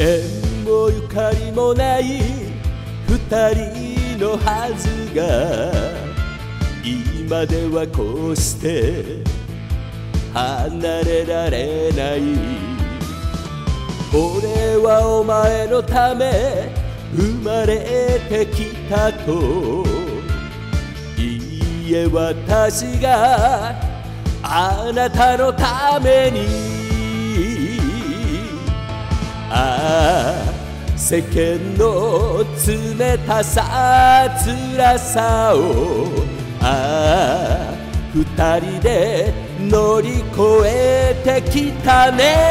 縁もゆかりもない二人のはずが、今ではこうして離れられない。俺はお前のため生まれてきたと、いいえ私があなたのために。ああ世間の冷たさ辛さを、ああ二人で乗り越えてきた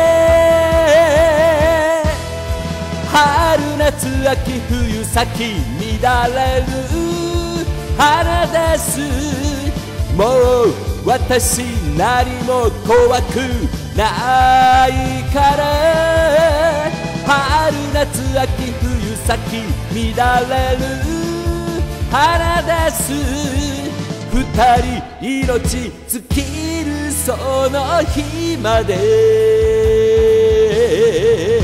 ね。春夏秋冬咲き乱れる花です。もう私何も怖くないから。春夏秋冬咲き乱れる花です。二人命尽きるその日まで。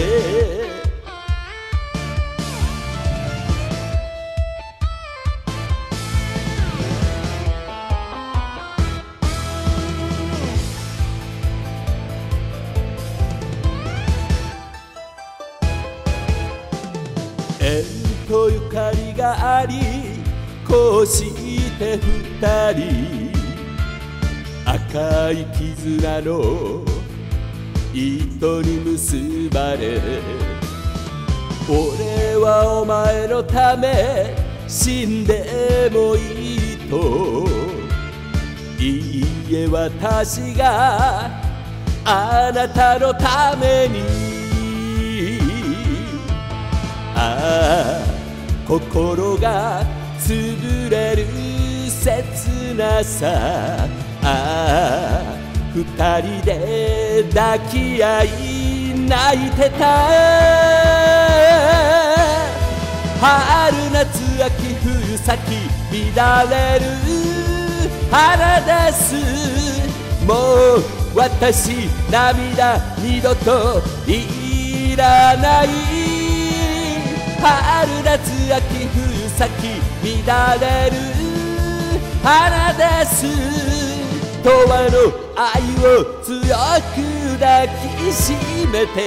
縁とゆかりがあり、こうして二人赤い絆の糸に結ばれ、俺はお前のため死んでもいいと、いいえ私があなたのために。ああ心が潰れる切なさ、ああ二人で抱き合い泣いてた。春夏秋冬咲き乱れる花です。もう私涙二度といらない。春夏秋冬咲き乱れる花です。永遠の愛を強く抱きしめて。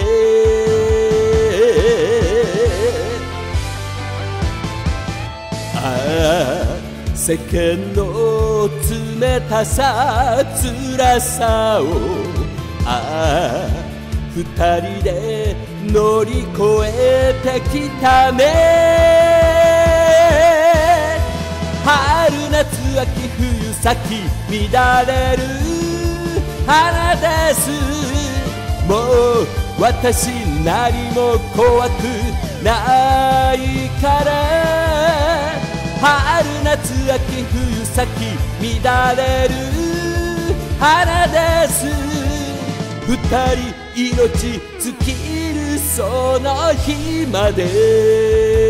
ああ世間の冷たさ辛さを、ああ二人で乗り越えてきたね。春夏秋冬咲き乱れる花です。もう私何も怖くないから。春夏秋冬咲き乱れる花です。二人命尽きるその日まで。